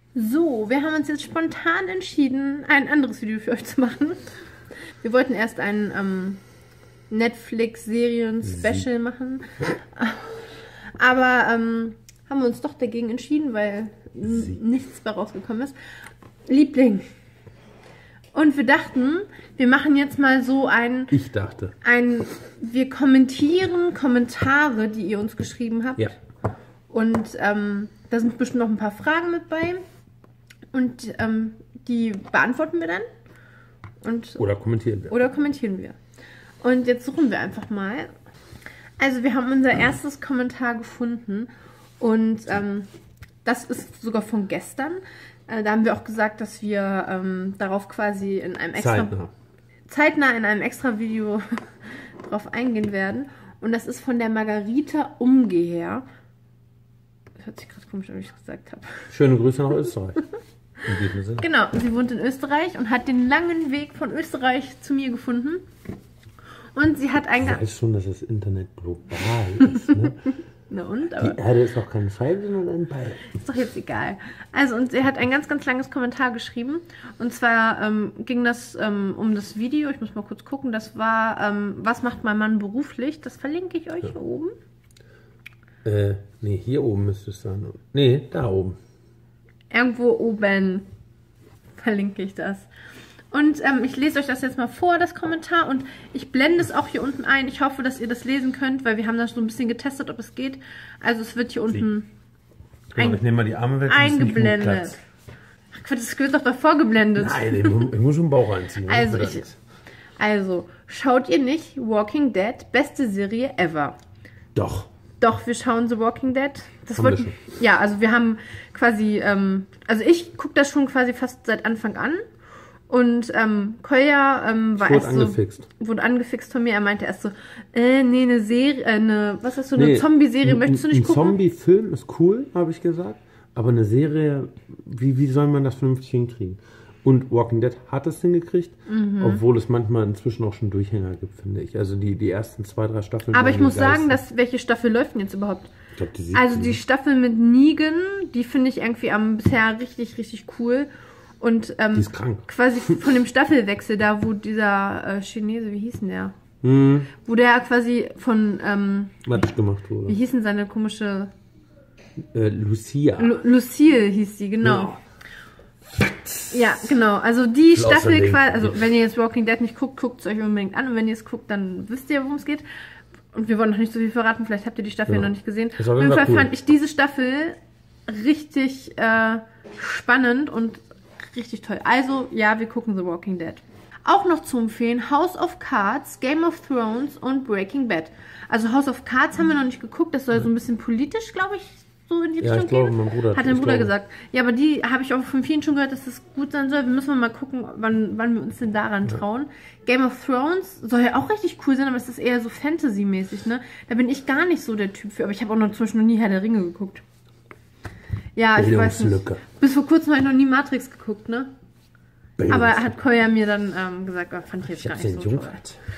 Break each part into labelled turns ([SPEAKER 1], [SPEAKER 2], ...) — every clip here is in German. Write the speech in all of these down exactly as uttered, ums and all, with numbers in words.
[SPEAKER 1] So, wir haben uns jetzt spontan entschieden, ein anderes Video für euch zu machen. Wir wollten erst ein ähm, Netflix-Serien-Special machen, aber ähm, haben wir uns doch dagegen entschieden, weil nichts mehr rausgekommen ist. Liebling. Und wir dachten, wir machen jetzt mal so ein...
[SPEAKER 2] Ich dachte.
[SPEAKER 1] Ein, wir kommentieren Kommentare, die ihr uns geschrieben habt.
[SPEAKER 2] Ja.
[SPEAKER 1] Und ähm, da sind bestimmt noch ein paar Fragen mit bei. Und ähm, die beantworten wir dann. Und,
[SPEAKER 2] oder kommentieren wir.
[SPEAKER 1] Oder kommentieren wir. Und jetzt suchen wir einfach mal. Also wir haben unser erstes Kommentar gefunden. Und ähm, das ist sogar von gestern. Äh, da haben wir auch gesagt, dass wir ähm, darauf quasi in einem extra...
[SPEAKER 2] Zeitnah.
[SPEAKER 1] Zeitnah in einem extra Video drauf eingehen werden. Und das ist von der Margarita Umgeher. Das hört sich gerade komisch an, wie ich es gesagt habe.
[SPEAKER 2] Schöne Grüße nach Österreich.
[SPEAKER 1] Genau, sie wohnt in Österreich und hat den langen Weg von Österreich zu mir gefunden. Und sie hat ein...
[SPEAKER 2] Ich weiß schon, dass das Internet global ist, ne?
[SPEAKER 1] Na und? Aber
[SPEAKER 2] die Erde ist doch kein Pfeil, sondern ein Ball.
[SPEAKER 1] Ist doch jetzt egal. Also, und sie hat ein ganz, ganz langes Kommentar geschrieben. Und zwar ähm, ging das ähm, um das Video. Ich muss mal kurz gucken. Das war, ähm, was macht mein Mann beruflich? Das verlinke ich euch ja. hier oben.
[SPEAKER 2] Äh, nee, hier oben müsste es sein. Nee, da oben.
[SPEAKER 1] Irgendwo oben verlinke ich das. Und ähm, ich lese euch das jetzt mal vor, das Kommentar. Und ich blende es auch hier unten ein. Ich hoffe, dass ihr das lesen könnt, weil wir haben das so ein bisschen getestet, ob es geht. Also es wird hier unten
[SPEAKER 2] ein, ich nehme mal die Arme weg,
[SPEAKER 1] eingeblendet. Ach Quatsch, das wird doch davor geblendet.
[SPEAKER 2] Nein, ich muss, ich muss schon den Bauch reinziehen.
[SPEAKER 1] Also, ich, also, schaut ihr nicht Walking Dead? Beste Serie ever.
[SPEAKER 2] Doch.
[SPEAKER 1] Doch, wir schauen The Walking Dead. Das wird, ja, also wir haben quasi, ähm, also ich gucke das schon quasi fast seit Anfang an. Und ähm, Kolja ähm, war
[SPEAKER 2] erst
[SPEAKER 1] so,
[SPEAKER 2] angefixt.
[SPEAKER 1] wurde angefixt von mir. Er meinte erst so, äh, nee, eine Serie, äh, eine, was ist so, eine nee, Zombie-Serie, möchtest du nicht
[SPEAKER 2] ein
[SPEAKER 1] gucken?
[SPEAKER 2] Ein Zombie-Film ist cool, habe ich gesagt. Aber eine Serie, wie, wie soll man das vernünftig hinkriegen? Und Walking Dead hat es hingekriegt, mhm. obwohl es manchmal inzwischen auch schon Durchhänger gibt, finde ich. Also die, die ersten zwei, drei Staffeln.
[SPEAKER 1] Aber ich muss sagen, dass, welche Staffel läuft denn jetzt überhaupt?
[SPEAKER 2] Ich glaub, die
[SPEAKER 1] also die Staffel mit Negan, die finde ich irgendwie am bisher richtig, richtig cool. Und ähm,
[SPEAKER 2] die ist krank.
[SPEAKER 1] Quasi von dem Staffelwechsel da, wo dieser äh, Chinese, wie hieß denn der?
[SPEAKER 2] Mhm.
[SPEAKER 1] Wo der quasi von... Ähm,
[SPEAKER 2] Matsch gemacht wurde.
[SPEAKER 1] Wie hieß denn seine komische...
[SPEAKER 2] Äh, Lucia.
[SPEAKER 1] Lu Lucille hieß die, genau. Ja, ja genau. Also die Staffel quasi... Also wenn ihr jetzt Walking Dead nicht guckt, guckt es euch unbedingt an. Und wenn ihr es guckt, dann wisst ihr, worum es geht. Und wir wollen noch nicht so viel verraten. Vielleicht habt ihr die Staffel ja. noch nicht gesehen. Auf jeden Fall cool. fand ich diese Staffel richtig äh, spannend und richtig toll. Also, ja, wir gucken The Walking Dead. Auch noch zu empfehlen, House of Cards, Game of Thrones und Breaking Bad. Also House of Cards haben wir noch nicht geguckt. Das soll so ein bisschen politisch, glaube ich, so in die
[SPEAKER 2] ja,
[SPEAKER 1] Richtung
[SPEAKER 2] ich glaube,
[SPEAKER 1] gehen.
[SPEAKER 2] Mein Bruder
[SPEAKER 1] hat mein Bruder gesagt. Ja, aber die habe ich auch von vielen schon gehört, dass das gut sein soll. Wir müssen mal gucken, wann, wann wir uns denn daran ja. trauen. Game of Thrones soll ja auch richtig cool sein, aber es ist eher so Fantasy-mäßig, ne? Da bin ich gar nicht so der Typ für. Aber ich habe auch noch zum Beispiel noch nie Herr der Ringe geguckt. Ja, ich weiß nicht. Bis vor kurzem habe ich noch nie Matrix geguckt, ne? Aber hat Kolja mir dann ähm, gesagt, oh, fand ich jetzt ich gar nicht so toll.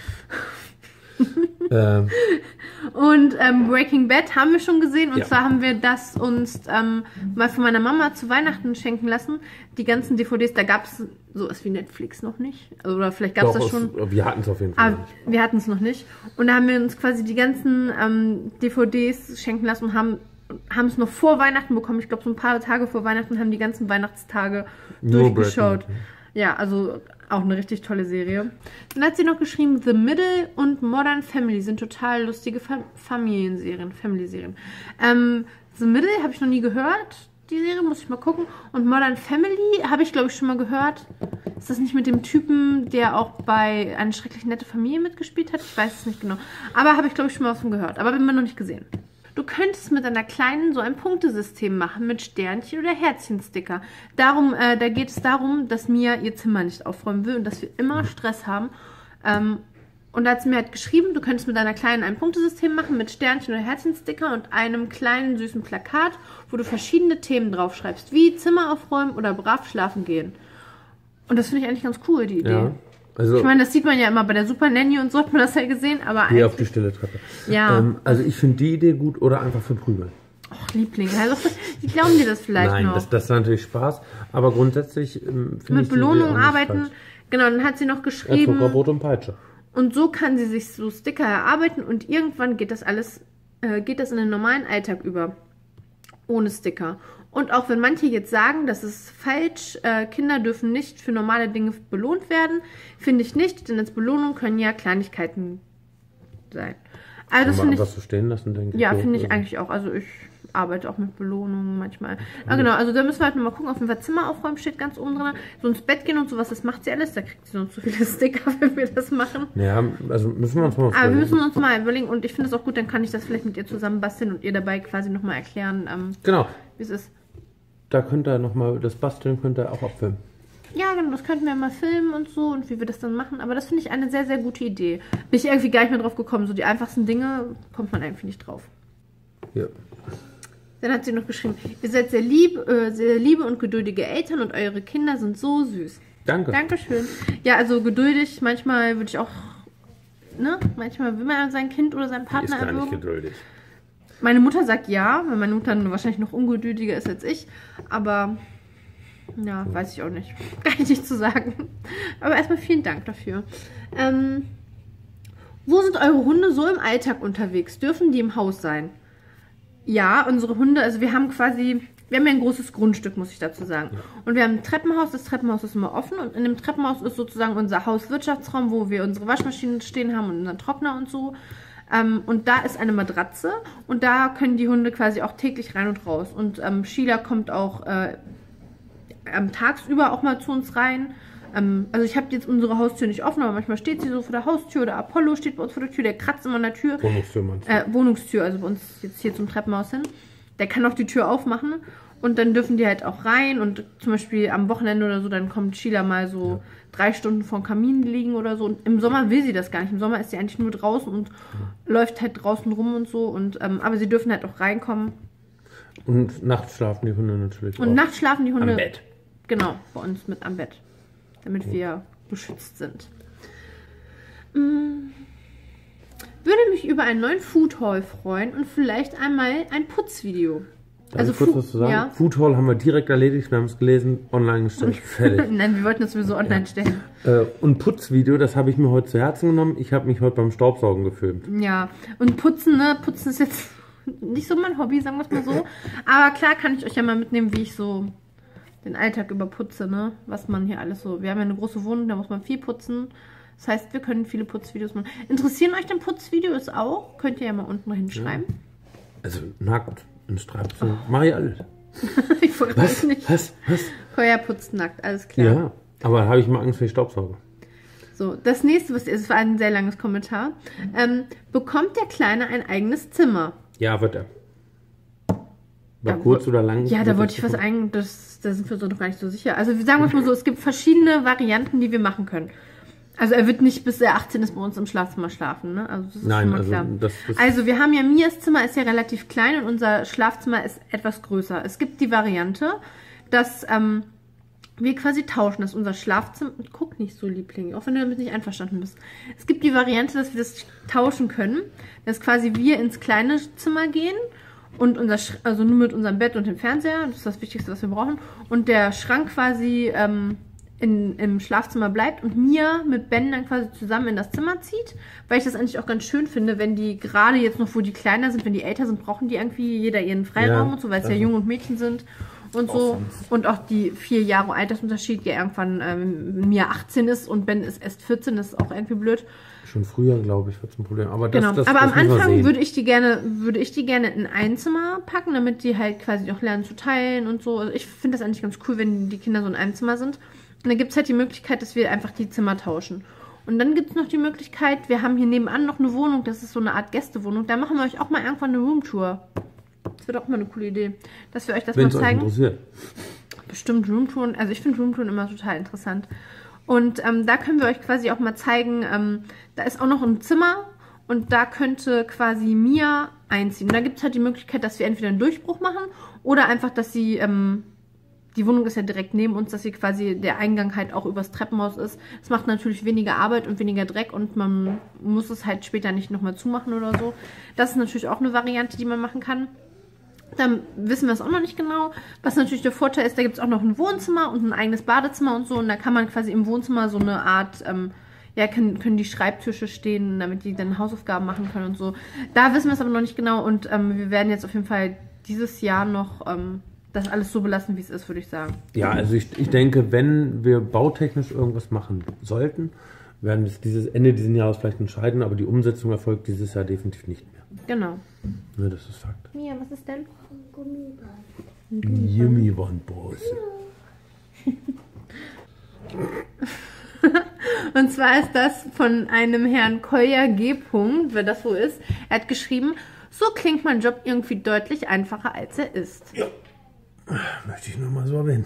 [SPEAKER 1] ähm. Und ähm, Breaking Bad haben wir schon gesehen. Und ja. zwar haben wir das uns ähm, mal von meiner Mama zu Weihnachten schenken lassen. Die ganzen D V Ds, da gab es sowas wie Netflix noch nicht. Oder vielleicht gab es das schon.
[SPEAKER 2] Es, wir hatten es auf jeden Fall
[SPEAKER 1] aber nicht. Wir hatten es noch nicht. Und da haben wir uns quasi die ganzen ähm, D V Ds schenken lassen und haben haben es noch vor Weihnachten bekommen. Ich glaube, so ein paar Tage vor Weihnachten haben die ganzen Weihnachtstage no durchgeschaut. Ja, also auch eine richtig tolle Serie. Dann hat sie noch geschrieben, The Middle und Modern Family sind total lustige Fam Familienserien, Family-Serien. Ähm, The Middle habe ich noch nie gehört, die Serie, muss ich mal gucken. Und Modern Family habe ich, glaube ich, schon mal gehört. Ist das nicht mit dem Typen, der auch bei Eine schrecklich nette Familie mitgespielt hat? Ich weiß es nicht genau. Aber habe ich, glaube ich, schon mal was von gehört. Aber haben wir noch nicht gesehen. Du könntest mit einer kleinen so ein Punktesystem machen mit Sternchen oder Herzchensticker. Darum, äh, da geht es darum, dass Mia ihr Zimmer nicht aufräumen will und dass wir immer Stress haben. Ähm, und da hat sie mir halt geschrieben, du könntest mit einer kleinen ein Punktesystem machen mit Sternchen oder Herzchensticker und einem kleinen süßen Plakat, wo du verschiedene Themen draufschreibst, wie Zimmer aufräumen oder brav schlafen gehen. Und das finde ich eigentlich ganz cool, die Idee. Ja. Also, ich meine, das sieht man ja immer bei der Super Nanny und so hat man das ja gesehen, aber
[SPEAKER 2] hier auf die stille Treppe.
[SPEAKER 1] Ja.
[SPEAKER 2] Ähm, also ich finde die Idee gut oder einfach verprügeln.
[SPEAKER 1] Ach, Liebling, also, die glauben dir das vielleicht
[SPEAKER 2] Nein,
[SPEAKER 1] noch.
[SPEAKER 2] Nein, das, das ist natürlich Spaß, aber grundsätzlich ähm, finde ich
[SPEAKER 1] mit Belohnung arbeiten. Genau, dann hat sie noch geschrieben.
[SPEAKER 2] Ja, Zuckerbrot und Peitsche.
[SPEAKER 1] Und so kann sie sich so Sticker erarbeiten und irgendwann geht das alles, äh, geht das in den normalen Alltag über. Ohne Sticker. Und auch wenn manche jetzt sagen, das ist falsch, äh, Kinder dürfen nicht für normale Dinge belohnt werden, finde ich nicht, denn als Belohnung können ja Kleinigkeiten sein. Also das finde ich,
[SPEAKER 2] was so stehen lassen, denke ich.
[SPEAKER 1] ja, finde ich eigentlich auch. Also ich arbeite auch mit Belohnungen manchmal. Ja, genau, also da müssen wir halt nochmal gucken. Auf jeden Fall Zimmer aufräumen steht ganz oben drin. So ins Bett gehen und sowas, das macht sie alles. Da kriegt sie sonst zu viele Sticker, wenn wir das machen.
[SPEAKER 2] Ja, also müssen wir uns mal
[SPEAKER 1] Aber wir müssen uns mal überlegen und ich finde es auch gut, dann kann ich das vielleicht mit ihr zusammen basteln und ihr dabei quasi nochmal erklären, ähm,
[SPEAKER 2] genau,
[SPEAKER 1] wie es ist.
[SPEAKER 2] Da könnt ihr nochmal, das Basteln könnt ihr auch abfilmen.
[SPEAKER 1] Ja, genau, das könnten wir mal filmen und so und wie wir das dann machen. Aber das finde ich eine sehr, sehr gute Idee. Bin ich irgendwie gar nicht mehr drauf gekommen. So die einfachsten Dinge kommt man irgendwie nicht drauf.
[SPEAKER 2] Ja.
[SPEAKER 1] Dann hat sie noch geschrieben, ihr seid sehr, lieb, äh, sehr liebe und geduldige Eltern und eure Kinder sind so süß.
[SPEAKER 2] Danke.
[SPEAKER 1] Dankeschön. Ja, also geduldig, manchmal würde ich auch, ne, manchmal will man sein Kind oder seinen Partner
[SPEAKER 2] Die ist gar nicht
[SPEAKER 1] erwürgen.
[SPEAKER 2] geduldig.
[SPEAKER 1] Meine Mutter sagt ja, weil meine Mutter wahrscheinlich noch ungeduldiger ist als ich, aber ja, weiß ich auch nicht. Kann ich nicht zu sagen. Aber erstmal vielen Dank dafür. Ähm, wo sind eure Hunde so im Alltag unterwegs? Dürfen die im Haus sein? Ja, unsere Hunde, also wir haben quasi, wir haben ja ein großes Grundstück, muss ich dazu sagen. Ja. Und wir haben ein Treppenhaus, das Treppenhaus ist immer offen und in dem Treppenhaus ist sozusagen unser Hauswirtschaftsraum, wo wir unsere Waschmaschinen stehen haben und unseren Trockner und so. Ähm, und da ist eine Matratze und da können die Hunde quasi auch täglich rein und raus. Und ähm, Sheila kommt auch äh, am tagsüber auch mal zu uns rein. Ähm, also ich habe jetzt unsere Haustür nicht offen, aber manchmal steht sie so vor der Haustür oder Apollo steht bei uns vor der Tür, der kratzt immer an der Tür.
[SPEAKER 2] Wohnungstür meinst du?
[SPEAKER 1] Äh, Wohnungstür, also bei uns jetzt hier zum Treppenhaus hin. Der kann auch die Tür aufmachen und dann dürfen die halt auch rein und zum Beispiel am Wochenende oder so, dann kommt Sheila mal so ja. drei Stunden vor dem Kamin liegen oder so. Und im Sommer will sie das gar nicht. Im Sommer ist sie eigentlich nur draußen und ja. läuft halt draußen rum und so. Und ähm, aber sie dürfen halt auch reinkommen.
[SPEAKER 2] Und nachts schlafen die Hunde natürlich
[SPEAKER 1] Und
[SPEAKER 2] auch.
[SPEAKER 1] nachts schlafen die Hunde.
[SPEAKER 2] Am Bett.
[SPEAKER 1] Genau, bei uns mit am Bett. Damit ja. wir beschützt sind. Hm. Würde mich über einen neuen Food Haul freuen und vielleicht einmal ein Putzvideo.
[SPEAKER 2] Darf
[SPEAKER 1] also
[SPEAKER 2] ich kurz was zu sagen? Ja. Food Haul haben wir direkt erledigt, wir haben es gelesen, online gestellt, fertig.
[SPEAKER 1] Nein, wir wollten das sowieso online ja. stellen.
[SPEAKER 2] Äh, und Putzvideo, das habe ich mir heute zu Herzen genommen. Ich habe mich heute beim Staubsaugen gefilmt.
[SPEAKER 1] Ja, und Putzen, ne? Putzen ist jetzt nicht so mein Hobby, sagen wir es mal so. Aber klar kann ich euch ja mal mitnehmen, wie ich so den Alltag überputze, ne? Was man hier alles so... Wir haben ja eine große Wohnung, da muss man viel putzen. Das heißt, wir können viele Putzvideos machen. Interessieren euch denn Putzvideos auch? Könnt ihr ja mal unten hinschreiben. Ja.
[SPEAKER 2] Also nackt in Strapsen, oh. Mach ich alles.
[SPEAKER 1] Ich wollte
[SPEAKER 2] was?
[SPEAKER 1] nicht.
[SPEAKER 2] Was? Was?
[SPEAKER 1] Koya putzt nackt, alles klar.
[SPEAKER 2] Ja, aber da habe ich mal Angst, wenn ich Staubsauge.
[SPEAKER 1] So, das nächste, was ist, war ein sehr langes Kommentar. Ähm, bekommt der Kleine ein eigenes Zimmer?
[SPEAKER 2] Ja, wird er. War
[SPEAKER 1] ja,
[SPEAKER 2] kurz oder lang?
[SPEAKER 1] Ja, da wollte ich was ein, das, da sind wir uns noch gar nicht so sicher. Also sagen wir es mal so, es gibt verschiedene Varianten, die wir machen können. Also er wird nicht bis er achtzehn ist bei uns im Schlafzimmer schlafen, ne? Also das ist
[SPEAKER 2] Nein,
[SPEAKER 1] schon mal
[SPEAKER 2] also,
[SPEAKER 1] klar.
[SPEAKER 2] Das, das
[SPEAKER 1] also wir haben ja, Mias Zimmer ist ja relativ klein und unser Schlafzimmer ist etwas größer. Es gibt die Variante, dass ähm, wir quasi tauschen, dass unser Schlafzimmer... Guck nicht so, Liebling, auch wenn du damit nicht einverstanden bist. Es gibt die Variante, dass wir das tauschen können, dass quasi wir ins kleine Zimmer gehen und unser, Sch also nur mit unserem Bett und dem Fernseher, das ist das Wichtigste, was wir brauchen, und der Schrank quasi... Ähm, In, im Schlafzimmer bleibt und Mia mit Ben dann quasi zusammen in das Zimmer zieht, weil ich das eigentlich auch ganz schön finde, wenn die gerade jetzt noch, wo die kleiner sind, wenn die älter sind, brauchen die irgendwie jeder ihren Freiraum ja, und so, weil es ja Junge und Mädchen sind und so. Und auch die vier Jahre Altersunterschied ja irgendwann ähm, Mia achtzehn ist und Ben ist erst vierzehn, das ist auch irgendwie blöd.
[SPEAKER 2] Schon früher, glaube ich, wird es ein Problem. Aber, das,
[SPEAKER 1] genau.
[SPEAKER 2] das,
[SPEAKER 1] Aber
[SPEAKER 2] das
[SPEAKER 1] am Anfang würde ich die gerne, würde ich die gerne in ein Zimmer packen, damit die halt quasi auch lernen zu teilen und so. Also ich finde das eigentlich ganz cool, wenn die Kinder so in einem Zimmer sind. Und dann gibt es halt die Möglichkeit, dass wir einfach die Zimmer tauschen. Und dann gibt es noch die Möglichkeit, wir haben hier nebenan noch eine Wohnung, das ist so eine Art Gästewohnung. Da machen wir euch auch mal irgendwann eine Roomtour. Das wird auch mal eine coole Idee, dass wir euch das
[SPEAKER 2] Wenn's
[SPEAKER 1] mal zeigen.
[SPEAKER 2] Euch interessiert.
[SPEAKER 1] Bestimmt Roomtouren, also ich finde Roomtouren immer total interessant. Und ähm, da können wir euch quasi auch mal zeigen, ähm, da ist auch noch ein Zimmer und da könnte quasi Mia einziehen. Und da gibt es halt die Möglichkeit, dass wir entweder einen Durchbruch machen oder einfach, dass sie... Ähm, die Wohnung ist ja direkt neben uns, dass hier quasi der Eingang halt auch übers Treppenhaus ist. Es macht natürlich weniger Arbeit und weniger Dreck und man muss es halt später nicht nochmal zumachen oder so. Das ist natürlich auch eine Variante, die man machen kann. Dann wissen wir es auch noch nicht genau. Was natürlich der Vorteil ist, da gibt es auch noch ein Wohnzimmer und ein eigenes Badezimmer und so. Und da kann man quasi im Wohnzimmer so eine Art, ähm, ja, können, können die Schreibtische stehen, damit die dann Hausaufgaben machen können und so. Da wissen wir es aber noch nicht genau. Und ähm, wir werden jetzt auf jeden Fall dieses Jahr noch ähm, das alles so belassen, wie es ist, würde ich sagen.
[SPEAKER 2] Ja, also ich, ich denke, wenn wir bautechnisch irgendwas machen sollten, werden wir dieses Ende dieses Jahres vielleicht entscheiden, aber die Umsetzung erfolgt dieses Jahr definitiv nicht mehr.
[SPEAKER 1] Genau.
[SPEAKER 2] Ja, das ist Fakt.
[SPEAKER 1] Mia, was ist denn?
[SPEAKER 2] Gummiband. Gummibandbose.
[SPEAKER 1] Und zwar ist das von einem Herrn Kolja G. wer das so ist. Er hat geschrieben, so klingt mein Job irgendwie deutlich einfacher, als er ist.
[SPEAKER 2] Ja. Möchte ich nur mal so erwähnen.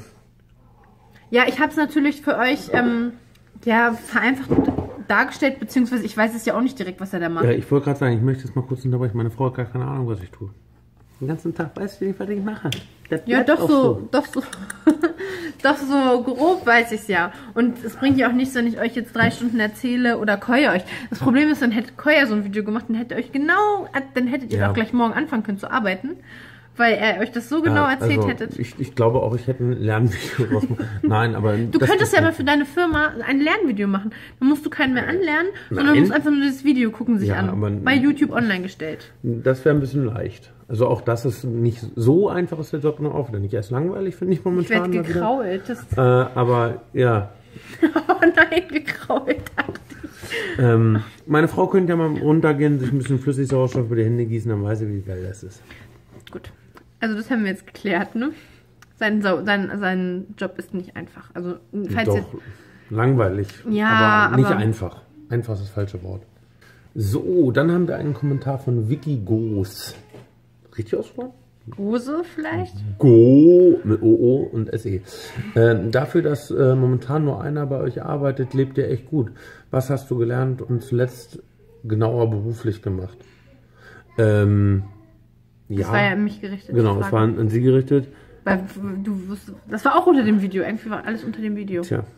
[SPEAKER 1] Ja, ich habe es natürlich für euch ähm, ja, vereinfacht dargestellt, beziehungsweise ich weiß es ja auch nicht direkt, was er da macht.
[SPEAKER 2] Ja, ich wollte gerade sagen, ich möchte jetzt mal kurz unterbrechen. Meine Frau hat gar keine Ahnung, was ich tue. Den ganzen Tag weiß ich nicht, was ich mache. Das
[SPEAKER 1] ja, doch so,
[SPEAKER 2] so,
[SPEAKER 1] doch so, doch so grob weiß ich es ja. Und es bringt ja auch nichts, wenn ich euch jetzt drei Stunden erzähle oder Koya euch. Das Problem ist, dann hätte Koya so ein Video gemacht, dann hätte euch genau, dann hättet ihr
[SPEAKER 2] ja.
[SPEAKER 1] auch gleich morgen anfangen können zu arbeiten. Weil er euch das so genau
[SPEAKER 2] ja,
[SPEAKER 1] erzählt
[SPEAKER 2] also
[SPEAKER 1] hättet.
[SPEAKER 2] Ich, ich glaube auch, ich hätte ein Lernvideo draus machen. Nein, aber...
[SPEAKER 1] Du könntest ja mal für deine Firma ein Lernvideo machen. Dann musst du keinen mehr anlernen, Nein. sondern musst einfach nur das Video gucken sich ja, an. Aber bei YouTube online gestellt.
[SPEAKER 2] Das wäre ein bisschen leicht. Also auch das ist nicht so einfach, ist der Job noch aufwendig. Er ist langweilig, finde ich momentan.
[SPEAKER 1] Ich werde gekrault. Das
[SPEAKER 2] äh, aber ja.
[SPEAKER 1] Oh nein, gekrault, dachte ich.
[SPEAKER 2] Ähm, meine Frau könnte ja mal runtergehen, sich ein bisschen Flüssigsauerstoff über die Hände gießen, dann weiß sie, wie geil das ist.
[SPEAKER 1] Gut. Also das haben wir jetzt geklärt, ne? Sein, sein, sein Job ist nicht einfach. Also falls
[SPEAKER 2] Doch,
[SPEAKER 1] jetzt...
[SPEAKER 2] langweilig.
[SPEAKER 1] Ja,
[SPEAKER 2] aber nicht
[SPEAKER 1] aber
[SPEAKER 2] einfach. Einfach ist das falsche Wort. So, dann haben wir einen Kommentar von Vicky Goos. Richtig ausgesprochen?
[SPEAKER 1] Gose vielleicht?
[SPEAKER 2] Go mit O O und S E. Äh, dafür, dass äh, momentan nur einer bei euch arbeitet, lebt ihr echt gut. Was hast du gelernt und zuletzt genauer beruflich gemacht? Ähm...
[SPEAKER 1] Das
[SPEAKER 2] ja,
[SPEAKER 1] war ja an mich gerichtet.
[SPEAKER 2] Genau, es war an, an sie gerichtet.
[SPEAKER 1] Weil du wusstest, das war auch unter dem Video. Irgendwie war alles unter dem Video.
[SPEAKER 2] Tja.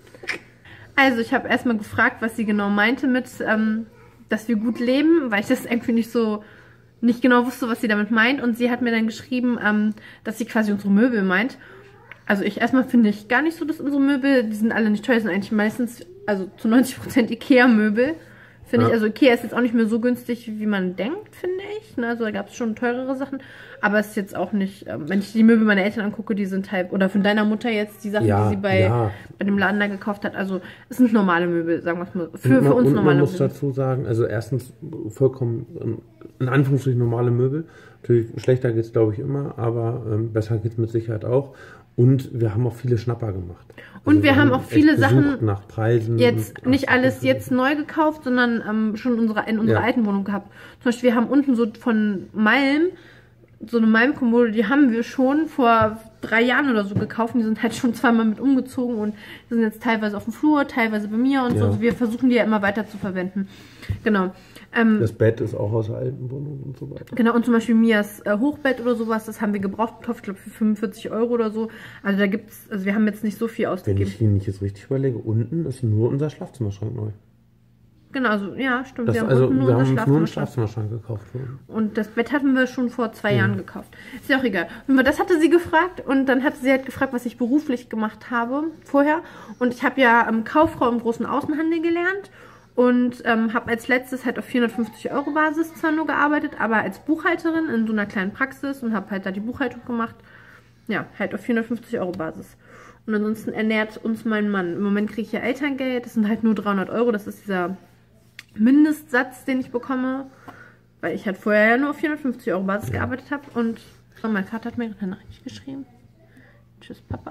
[SPEAKER 1] Also ich habe erstmal gefragt, was sie genau meinte mit, ähm, dass wir gut leben, weil ich das irgendwie nicht so, nicht genau wusste, was sie damit meint. Und sie hat mir dann geschrieben, ähm, dass sie quasi unsere Möbel meint. Also ich erstmal finde ich gar nicht so, dass unsere Möbel, die sind alle nicht teuer, sind eigentlich meistens, also zu neunzig Prozent Ikea-Möbel. Finde ja. ich, also Ikea ist jetzt auch nicht mehr so günstig, wie man denkt, finde ich. Ne? Also da gab es schon teurere Sachen. Aber es ist jetzt auch nicht, ähm, wenn ich die Möbel meiner Eltern angucke, die sind halt, oder von deiner Mutter jetzt, die Sachen,
[SPEAKER 2] ja,
[SPEAKER 1] die sie bei,
[SPEAKER 2] ja.
[SPEAKER 1] bei dem Laden da gekauft hat. Also es sind normale Möbel, sagen wir es mal. Für,
[SPEAKER 2] und,
[SPEAKER 1] für uns
[SPEAKER 2] und
[SPEAKER 1] normale
[SPEAKER 2] man muss
[SPEAKER 1] Möbel.
[SPEAKER 2] dazu sagen, also erstens vollkommen, in Anführungsstrichen normale Möbel. Natürlich schlechter geht es, glaube ich, immer, aber ähm, besser geht es mit Sicherheit auch. Und wir haben auch viele Schnapper gemacht. Also
[SPEAKER 1] und wir, wir haben auch viele Sachen
[SPEAKER 2] nach Preisen.
[SPEAKER 1] Jetzt
[SPEAKER 2] und,
[SPEAKER 1] nicht alles jetzt neu gekauft, sondern ähm, schon in unserer, in unserer ja. alten Wohnung gehabt. Zum Beispiel, wir haben unten so von Malm, so eine Malm-Kommode, die haben wir schon vor drei Jahren oder so gekauft. Die sind halt schon zweimal mit umgezogen und die sind jetzt teilweise auf dem Flur, teilweise bei mir und ja. so. Also wir versuchen die ja immer weiter zu verwenden. Genau. Ähm,
[SPEAKER 2] das Bett ist auch aus der alten Wohnung und so weiter.
[SPEAKER 1] Genau, und zum Beispiel Mias äh, Hochbett oder sowas, das haben wir gebraucht gekauft, ich glaube für fünfundvierzig Euro oder so. Also da gibt's, also wir haben jetzt nicht so viel ausgegeben.
[SPEAKER 2] Wenn ich ihn nicht jetzt richtig überlege, unten ist nur unser Schlafzimmerschrank neu.
[SPEAKER 1] Genau, also ja, stimmt.
[SPEAKER 2] Das,
[SPEAKER 1] wir haben,
[SPEAKER 2] also,
[SPEAKER 1] nur,
[SPEAKER 2] wir haben
[SPEAKER 1] Schlafzimmer
[SPEAKER 2] nur einen Schlafzimmerschrank gekauft.
[SPEAKER 1] Und das Bett hatten wir schon vor zwei mhm. Jahren gekauft. Ist ja auch egal. Und das hatte sie gefragt und dann hatte sie halt gefragt, was ich beruflich gemacht habe vorher. Und ich habe ja ähm, Kauffrau im großen Außenhandel gelernt. Und ähm, habe als letztes halt auf vierhundertfünfzig Euro Basis zwar nur gearbeitet, aber als Buchhalterin in so einer kleinen Praxis und habe halt da die Buchhaltung gemacht. Ja, halt auf vierhundertfünfzig Euro Basis. Und ansonsten ernährt uns mein Mann. Im Moment kriege ich ja Elterngeld, das sind halt nur dreihundert Euro. Das ist dieser Mindestsatz, den ich bekomme, weil ich halt vorher ja nur auf vierhundertfünfzig Euro Basis ja. gearbeitet habe. Und so, mein Vater hat mir eine Nachricht geschrieben. Tschüss, Papa.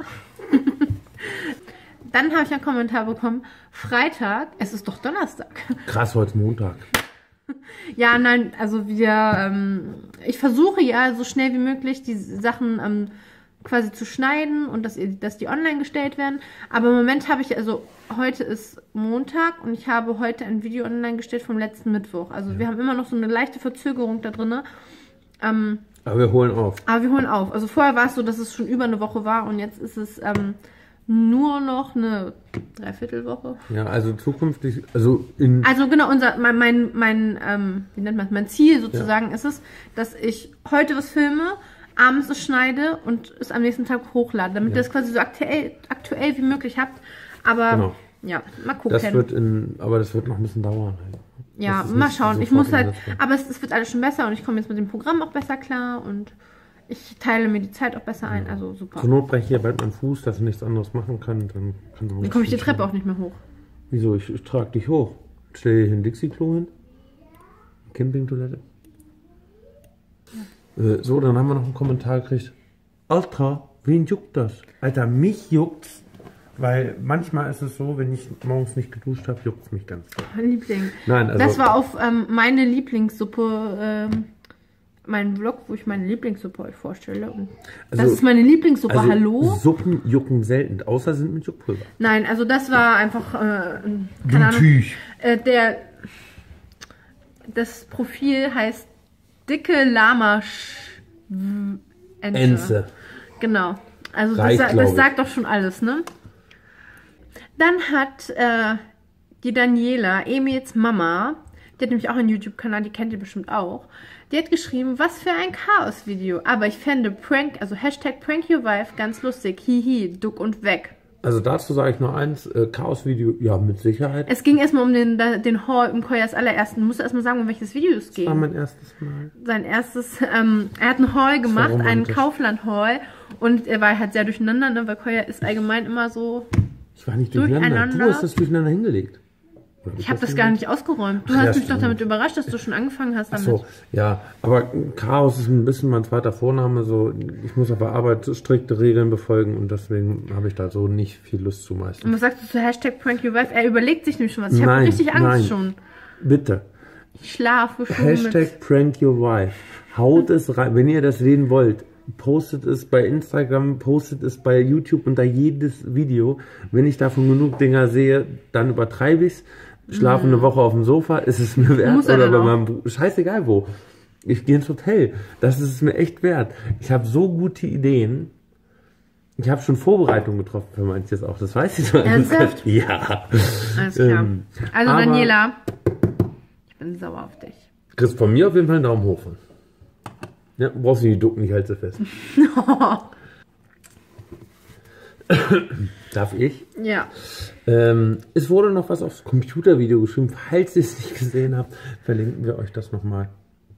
[SPEAKER 1] Dann habe ich einen Kommentar bekommen, Freitag, es ist doch Donnerstag.
[SPEAKER 2] Krass, heute ist Montag.
[SPEAKER 1] Ja, nein, also wir, ähm, ich versuche ja so schnell wie möglich die Sachen ähm, quasi zu schneiden und dass, dass die online gestellt werden. Aber im Moment habe ich, also heute ist Montag und ich habe heute ein Video online gestellt vom letzten Mittwoch. Also ja. wir haben immer noch so eine leichte Verzögerung da drin. Ähm,
[SPEAKER 2] aber wir holen auf.
[SPEAKER 1] Aber wir holen auf. Also vorher war es so, dass es schon über eine Woche war und jetzt ist es... Ähm, nur noch eine Dreiviertelwoche.
[SPEAKER 2] Ja, also zukünftig, also in...
[SPEAKER 1] Also genau, unser, mein, mein, mein ähm, wie nennt man mein Ziel sozusagen ja. ist es, dass ich heute was filme, abends es schneide und es am nächsten Tag hochlade, damit
[SPEAKER 2] Ja.
[SPEAKER 1] ihr es quasi so aktuell, aktuell wie möglich habt. Aber
[SPEAKER 2] Genau.
[SPEAKER 1] ja, mal gucken.
[SPEAKER 2] Das wird in, aber das wird noch ein bisschen dauern. Halt.
[SPEAKER 1] Ja,
[SPEAKER 2] Das ist
[SPEAKER 1] mal
[SPEAKER 2] nicht
[SPEAKER 1] schauen. Ich
[SPEAKER 2] sofort
[SPEAKER 1] muss halt,
[SPEAKER 2] umsetzbar.
[SPEAKER 1] aber es, es wird alles schon besser und ich komme jetzt mit dem Programm auch besser klar und ich teile mir die Zeit auch besser ein. Also super.
[SPEAKER 2] Zur Not breche ich hier bald meinen Fuß, dass ich nichts anderes machen kann. Dann, kann
[SPEAKER 1] Dann komme ich die Treppe auch nicht mehr hoch.
[SPEAKER 2] Wieso? Ich, ich trage dich hoch. Stell dir hier ein Dixie-Klo hin. Campingtoilette. Ja. Äh, so, dann haben wir noch einen Kommentar gekriegt. Alter, wen juckt das? Alter, mich juckt's. Weil manchmal ist es so, wenn ich morgens nicht geduscht habe, juckt es mich ganz doll.
[SPEAKER 1] Liebling.
[SPEAKER 2] Nein, also
[SPEAKER 1] das war auf ähm, meine Lieblingssuppe, ähm, mein Vlog, wo ich meine Lieblingssuppe euch vorstelle. Und das
[SPEAKER 2] Also-
[SPEAKER 1] ist meine Lieblingssuppe,
[SPEAKER 2] also
[SPEAKER 1] hallo?
[SPEAKER 2] Suppen jucken selten, außer sind mit Juckpulver.
[SPEAKER 1] Nein, also das war einfach, äh, keine Ahnung. Äh, der, das Profil heißt Dicke Lama Sch- Ente.
[SPEAKER 2] Enze.
[SPEAKER 1] Genau. Also das,
[SPEAKER 2] Reicht,
[SPEAKER 1] sa-
[SPEAKER 2] glaub
[SPEAKER 1] das
[SPEAKER 2] ich.
[SPEAKER 1] sagt doch schon alles, ne? Dann hat äh, die Daniela, Emils Mama, die hat nämlich auch einen YouTube-Kanal, die kennt ihr bestimmt auch. Die hat geschrieben, was für ein Chaos-Video. Aber ich fände Prank, also Hashtag Prank Your Wife ganz lustig. Hihi, duck und weg.
[SPEAKER 2] Also dazu sage ich nur eins, äh, Chaos-Video, ja, mit Sicherheit.
[SPEAKER 1] Es ging erstmal um den, den Haul im Koyas allerersten. Du musst erstmal sagen, um welches Video es
[SPEAKER 2] Das
[SPEAKER 1] ging.
[SPEAKER 2] war mein erstes Mal.
[SPEAKER 1] Sein erstes, ähm, er hat einen Haul gemacht, einen
[SPEAKER 2] romantisch.
[SPEAKER 1] Kaufland-Haul. Und er war halt sehr durcheinander, ne? Weil Koya ist allgemein immer so.
[SPEAKER 2] Ich war nicht durcheinander.
[SPEAKER 1] Durcheinander.
[SPEAKER 2] Du hast das durcheinander hingelegt. Oder
[SPEAKER 1] Ich habe das gar nicht ausgeräumt. Du
[SPEAKER 2] Ach,
[SPEAKER 1] hast
[SPEAKER 2] ja,
[SPEAKER 1] mich doch
[SPEAKER 2] stimmt.
[SPEAKER 1] damit überrascht, dass du schon angefangen hast
[SPEAKER 2] Ach
[SPEAKER 1] damit.
[SPEAKER 2] so, ja, aber Chaos ist ein bisschen mein zweiter Vorname. So, ich muss auf der Arbeit strikte Regeln befolgen und deswegen habe ich da so nicht viel Lust zu
[SPEAKER 1] Und
[SPEAKER 2] meistern.
[SPEAKER 1] was sagst du zu Hashtag Prank Your Wife? Er überlegt sich nämlich schon was. Ich habe
[SPEAKER 2] Nein,
[SPEAKER 1] richtig Angst
[SPEAKER 2] nein.
[SPEAKER 1] schon.
[SPEAKER 2] Bitte.
[SPEAKER 1] Ich schlafe schon
[SPEAKER 2] Hashtag
[SPEAKER 1] mit.
[SPEAKER 2] Prank Your Wife. Haut es rein, wenn ihr das sehen wollt. Postet es bei Instagram, postet es bei YouTube unter jedes Video. Wenn ich davon genug Dinger sehe, dann übertreibe ich es. Schlafe eine Woche auf dem Sofa, ist es mir wert.
[SPEAKER 1] Muss er
[SPEAKER 2] Oder
[SPEAKER 1] dann
[SPEAKER 2] bei
[SPEAKER 1] auch.
[SPEAKER 2] meinem Bruder. Scheißegal wo. Ich gehe ins Hotel. Das ist es mir echt wert. Ich habe so gute Ideen. Ich habe schon Vorbereitungen getroffen für manches auch. Das weiß ich so.
[SPEAKER 1] Ernsthaft?
[SPEAKER 2] Ja.
[SPEAKER 1] Alles klar.
[SPEAKER 2] Ähm,
[SPEAKER 1] Also
[SPEAKER 2] aber-
[SPEAKER 1] Daniela, ich bin sauer auf dich.
[SPEAKER 2] Kriegst von mir auf jeden Fall einen Daumen hoch von. Ja, du brauchst nicht ducken, ich halte sie fest. Darf ich?
[SPEAKER 1] Ja.
[SPEAKER 2] Ähm, es wurde noch was aufs Computervideo geschrieben. Falls ihr es nicht gesehen habt, verlinken wir euch das nochmal.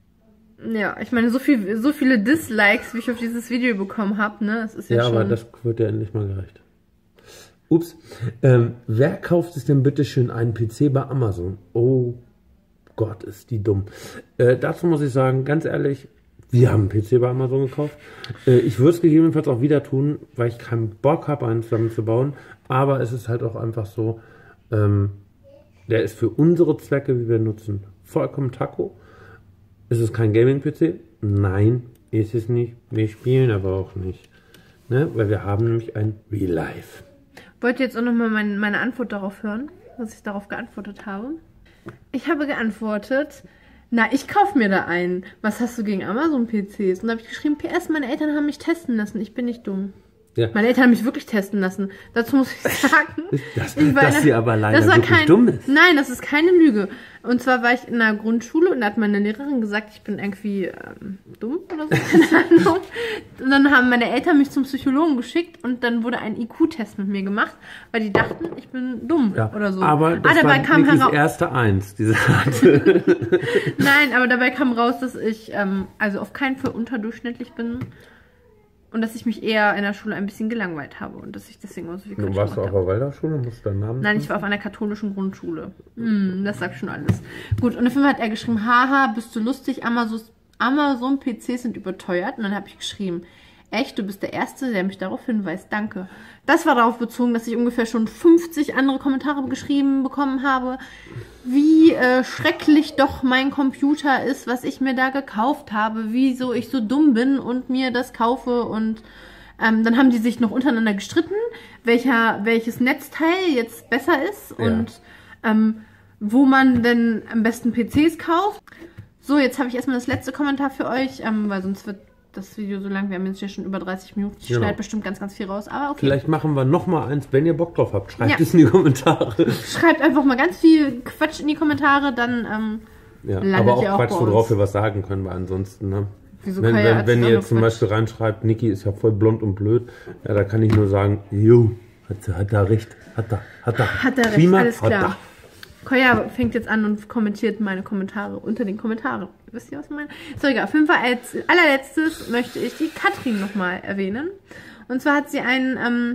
[SPEAKER 1] Ja, ich meine, so, viel, so viele Dislikes, wie ich auf dieses Video bekommen habe, ne? Das ist ja,
[SPEAKER 2] Ja,
[SPEAKER 1] schon...
[SPEAKER 2] aber das wird ja endlich mal gerecht. Ups. Ähm, wer kauft sich denn bitte schön einen P C bei Amazon? Oh Gott, ist die dumm. Äh, dazu muss ich sagen, ganz ehrlich, wir haben einen P C bei Amazon gekauft. Äh, ich würde es gegebenenfalls auch wieder tun, weil ich keinen Bock habe, einen zusammenzubauen. Aber es ist halt auch einfach so, ähm, der ist für unsere Zwecke, wie wir nutzen, vollkommen Taco. Ist es kein Gaming-P C? Nein, ist es nicht. Wir spielen aber auch nicht. Ne? Weil wir haben nämlich ein Real Life.
[SPEAKER 1] Wollt ihr jetzt auch nochmal mein, meine Antwort darauf hören, was ich darauf geantwortet habe? Ich habe geantwortet, na, ich kaufe mir da einen. Was hast du gegen Amazon-P Cs? Und da habe ich geschrieben, P S, meine Eltern haben mich testen lassen. Ich bin nicht dumm.
[SPEAKER 2] Ja.
[SPEAKER 1] Meine Eltern haben mich wirklich testen lassen. Dazu muss ich sagen,
[SPEAKER 2] Das,
[SPEAKER 1] ich war
[SPEAKER 2] dass
[SPEAKER 1] in
[SPEAKER 2] sie
[SPEAKER 1] der-
[SPEAKER 2] aber leider
[SPEAKER 1] das war
[SPEAKER 2] wirklich
[SPEAKER 1] kein,
[SPEAKER 2] dumm ist.
[SPEAKER 1] Nein, das ist keine Lüge. Und zwar war ich in einer Grundschule und da hat meine Lehrerin gesagt, ich bin irgendwie ähm, dumm oder so, keine Ahnung. Und dann haben meine Eltern mich zum Psychologen geschickt und dann wurde ein I Q-Test mit mir gemacht, weil die dachten, ich bin dumm
[SPEAKER 2] Ja,
[SPEAKER 1] oder so.
[SPEAKER 2] aber das
[SPEAKER 1] ah, dabei
[SPEAKER 2] war
[SPEAKER 1] kam
[SPEAKER 2] wirklich
[SPEAKER 1] heraus,
[SPEAKER 2] erste Eins, diese Art.
[SPEAKER 1] nein, aber dabei kam raus, dass ich ähm, also auf keinen Fall unterdurchschnittlich bin und dass ich mich eher in der Schule ein bisschen gelangweilt habe und dass ich deswegen auch so viel
[SPEAKER 2] Du
[SPEAKER 1] Quatsch
[SPEAKER 2] warst
[SPEAKER 1] gemacht
[SPEAKER 2] auf
[SPEAKER 1] habe.
[SPEAKER 2] der Waldorfschule, musst du deinen Namen
[SPEAKER 1] Nein, ich war auf einer katholischen Grundschule. Hm, das sagt schon alles. Gut, und dafür hat er geschrieben, haha, bist du lustig, Amazon, Amazon-P Cs sind überteuert. Und dann habe ich geschrieben, echt, du bist der Erste, der mich darauf hinweist, danke. Das war darauf bezogen, dass ich ungefähr schon fünfzig andere Kommentare geschrieben bekommen habe, wie äh, schrecklich doch mein Computer ist, was ich mir da gekauft habe, wieso ich so dumm bin und mir das kaufe und ähm, dann haben die sich noch untereinander gestritten, welcher, welches Netzteil jetzt besser ist
[SPEAKER 2] Ja.
[SPEAKER 1] und ähm, wo man denn am besten P Cs kauft. So, jetzt habe ich erstmal das letzte Kommentar für euch, ähm, weil sonst wird das Video so lang. Wir haben jetzt hier schon über dreißig Minuten. Ich
[SPEAKER 2] Genau.
[SPEAKER 1] schneide bestimmt ganz, ganz viel raus, aber okay.
[SPEAKER 2] Vielleicht machen wir noch mal eins, wenn ihr Bock drauf habt. Schreibt
[SPEAKER 1] Ja.
[SPEAKER 2] es in die Kommentare.
[SPEAKER 1] Schreibt einfach mal ganz viel Quatsch in die Kommentare, dann ähm,
[SPEAKER 2] Ja,
[SPEAKER 1] Landet
[SPEAKER 2] aber auch
[SPEAKER 1] ihr auch
[SPEAKER 2] Quatsch,
[SPEAKER 1] bei
[SPEAKER 2] worauf
[SPEAKER 1] uns.
[SPEAKER 2] wir was sagen können, weil ansonsten, ne?
[SPEAKER 1] Wieso
[SPEAKER 2] wenn
[SPEAKER 1] Koya
[SPEAKER 2] wenn, wenn ihr jetzt zum Beispiel reinschreibt, Niki ist ja voll blond und blöd, ja, da kann ich nur sagen, jo, hat, hat er recht, hat er, hat er.
[SPEAKER 1] Hat er recht,
[SPEAKER 2] Prima,
[SPEAKER 1] alles klar.
[SPEAKER 2] Hat er.
[SPEAKER 1] Koya fängt jetzt an und kommentiert meine Kommentare unter den Kommentaren. Wisst ihr, was ich meine? So, egal. Auf jeden Fall als allerletztes möchte ich die Katrin nochmal erwähnen. Und zwar hat sie einen, ähm,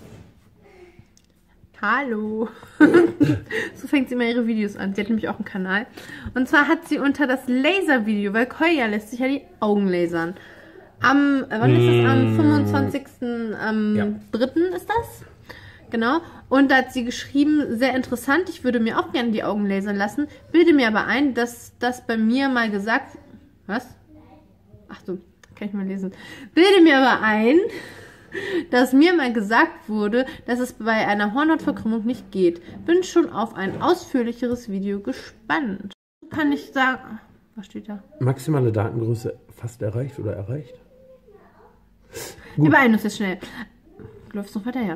[SPEAKER 1] Hallo. So fängt sie immer ihre Videos an. Sie hat nämlich auch einen Kanal. Und zwar hat sie unter das Laservideo, weil Koya lässt sich ja die Augen lasern. Am, äh, wann ist das? Am fünfundzwanzigsten Ähm,
[SPEAKER 2] Ja.
[SPEAKER 1] dritten ist das? Genau. Und da hat sie geschrieben, sehr interessant, ich würde mir auch gerne die Augen lasern lassen, bilde mir aber ein, dass das bei mir mal gesagt... Was? Ach so, kann ich mal lesen. Bilde mir aber ein, dass mir mal gesagt wurde, dass es bei einer Hornhautverkrümmung nicht geht. Bin schon auf ein ausführlicheres Video gespannt. Kann ich sagen... Was steht da?
[SPEAKER 2] Maximale Datengröße fast erreicht oder erreicht?
[SPEAKER 1] Gut. Wir beeilen uns jetzt schnell. Du läufst noch weiter her.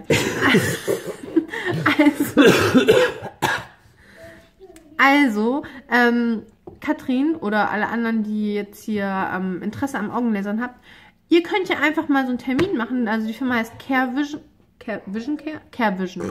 [SPEAKER 1] Also, also ähm, Katrin oder alle anderen, die jetzt hier ähm, Interesse am Augenlasern habt, ihr könnt ja einfach mal so einen Termin machen. Also die Firma heißt Care Vision. Care Vision Care? Care Vision.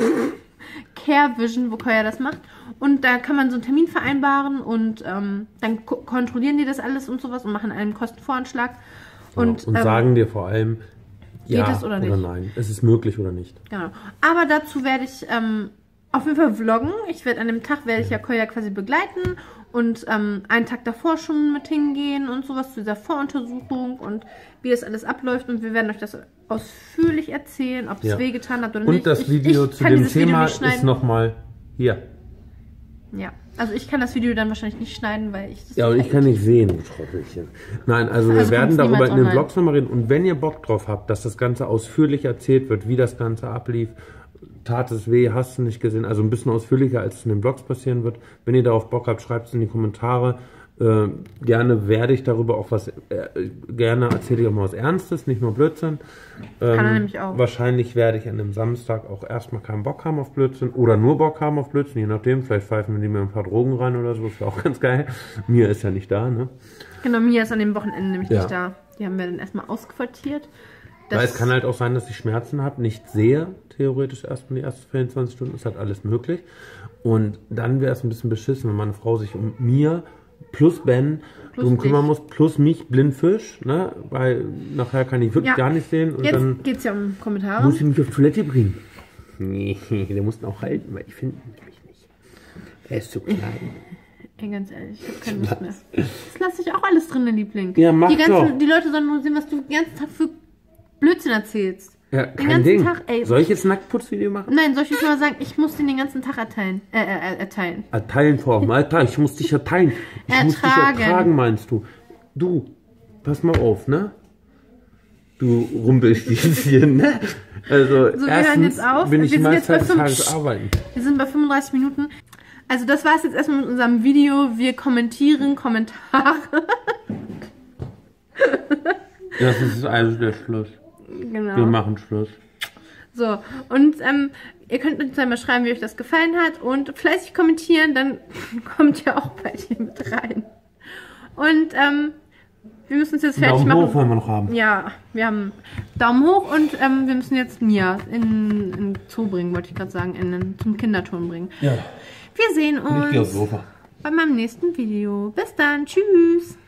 [SPEAKER 1] Care Vision, wo Koya das macht. Und da kann man so einen Termin vereinbaren und ähm, dann ko kontrollieren die das alles und sowas und machen einen Kostenvoranschlag. Und,
[SPEAKER 2] genau. und
[SPEAKER 1] ähm,
[SPEAKER 2] sagen dir vor allem, ja
[SPEAKER 1] geht es oder, nicht?
[SPEAKER 2] oder nein. Es ist möglich oder nicht.
[SPEAKER 1] Genau. Aber dazu werde ich ähm, auf jeden Fall vloggen. Ich werde an dem Tag, werde ich ja Koya quasi begleiten und ähm, einen Tag davor schon mit hingehen und sowas zu dieser Voruntersuchung und wie das alles abläuft. Und wir werden euch das ausführlich erzählen, ob es
[SPEAKER 2] Ja.
[SPEAKER 1] wehgetan hat oder
[SPEAKER 2] Und
[SPEAKER 1] nicht.
[SPEAKER 2] das
[SPEAKER 1] Ich-
[SPEAKER 2] Video
[SPEAKER 1] ich
[SPEAKER 2] zu
[SPEAKER 1] kann
[SPEAKER 2] dem
[SPEAKER 1] dieses Video
[SPEAKER 2] Thema
[SPEAKER 1] nicht schneiden.
[SPEAKER 2] ist nochmal hier.
[SPEAKER 1] Ja, also ich kann das Video dann wahrscheinlich nicht schneiden, weil ich das
[SPEAKER 2] Ja, und ich kann nicht sehen, du Trottelchen. Nein, also,
[SPEAKER 1] Also
[SPEAKER 2] wir werden
[SPEAKER 1] kommt's
[SPEAKER 2] darüber
[SPEAKER 1] niemals
[SPEAKER 2] in den
[SPEAKER 1] online.
[SPEAKER 2] Vlogs nochmal reden. Und wenn ihr Bock drauf habt, dass das Ganze ausführlich erzählt wird, wie das Ganze ablief, tat es weh, hast du nicht gesehen, also ein bisschen ausführlicher, als es in den Vlogs passieren wird. Wenn ihr darauf Bock habt, schreibt es in die Kommentare. Äh, gerne werde ich darüber auch was, äh, gerne erzähle ich auch mal was Ernstes, nicht nur Blödsinn. Ähm,
[SPEAKER 1] Kann er nämlich auch.
[SPEAKER 2] Wahrscheinlich werde ich an dem Samstag auch erstmal keinen Bock haben auf Blödsinn oder nur Bock haben auf Blödsinn, je nachdem. Vielleicht pfeifen wir die mir ein paar Drogen rein oder so, ist ja auch ganz geil. Mia ist ja nicht da, ne?
[SPEAKER 1] Genau, Mia ist an dem Wochenende nämlich
[SPEAKER 2] Ja.
[SPEAKER 1] nicht da. Die haben wir dann erstmal ausquartiert. Das
[SPEAKER 2] Weil es kann halt auch sein, dass ich Schmerzen habe, nicht sehe, theoretisch erstmal die ersten vierundzwanzig Stunden, ist halt alles möglich. Und dann wäre es ein bisschen beschissen, wenn meine Frau sich um Mia plus Ben
[SPEAKER 1] Plus
[SPEAKER 2] drum kümmern
[SPEAKER 1] dich.
[SPEAKER 2] muss, plus mich, Blindfisch, ne? Weil nachher kann ich wirklich
[SPEAKER 1] Ja.
[SPEAKER 2] gar nicht sehen und
[SPEAKER 1] Jetzt
[SPEAKER 2] dann
[SPEAKER 1] geht es ja um Kommentare.
[SPEAKER 2] muss ich mich auf Toilette bringen. Nee, der muss ihn auch halten, weil ich finde mich nicht. Er ist zu klein.
[SPEAKER 1] Ey, ganz ehrlich, ich habe keine Lust mehr. Das lasse ich auch alles drin, Liebling.
[SPEAKER 2] Ja, mach
[SPEAKER 1] die ganzen,
[SPEAKER 2] doch.
[SPEAKER 1] Die Leute sollen nur sehen, was du den ganzen Tag für Blödsinn erzählst.
[SPEAKER 2] Ja,
[SPEAKER 1] Den
[SPEAKER 2] kein
[SPEAKER 1] ganzen
[SPEAKER 2] Ding.
[SPEAKER 1] Tag, ey.
[SPEAKER 2] Soll ich jetzt ein Nacktputzvideo machen?
[SPEAKER 1] Nein, soll ich mal sagen, ich muss den den ganzen Tag erteilen. Äh, äh, erteilen.
[SPEAKER 2] Erteilen vor allem. Alter, ich muss dich erteilen. Ich muss dich
[SPEAKER 1] Ertragen.
[SPEAKER 2] ertragen, meinst du. Du, pass mal auf, ne? Du Rumpelstilzchen, ne? Also,
[SPEAKER 1] So, wir
[SPEAKER 2] erstens
[SPEAKER 1] hören jetzt auf.
[SPEAKER 2] bin ich
[SPEAKER 1] Wir
[SPEAKER 2] die
[SPEAKER 1] sind
[SPEAKER 2] meiste
[SPEAKER 1] jetzt bei
[SPEAKER 2] Zeit des
[SPEAKER 1] fünf-
[SPEAKER 2] Tages arbeiten.
[SPEAKER 1] Wir sind bei fünfunddreißig Minuten. Also das war es jetzt erstmal mit unserem Video. Wir kommentieren Kommentare.
[SPEAKER 2] Das ist also der Schluss.
[SPEAKER 1] Genau.
[SPEAKER 2] Wir machen Schluss.
[SPEAKER 1] So, und ähm, ihr könnt uns dann mal schreiben, wie euch das gefallen hat und fleißig kommentieren, dann kommt ihr auch bald hier mit rein. Und ähm, wir müssen uns jetzt fertig
[SPEAKER 2] Daumen
[SPEAKER 1] machen.
[SPEAKER 2] hoch wollen wir noch haben.
[SPEAKER 1] Ja, wir haben Daumen hoch und ähm, wir müssen jetzt Mia in, in den Zoo bringen, wollte ich gerade sagen, in, den- zum Kinderturnen bringen.
[SPEAKER 2] Ja,
[SPEAKER 1] Wir sehen
[SPEAKER 2] ich gehe aufs
[SPEAKER 1] uns
[SPEAKER 2] Sofa.
[SPEAKER 1] bei meinem nächsten Video. Bis dann, tschüss!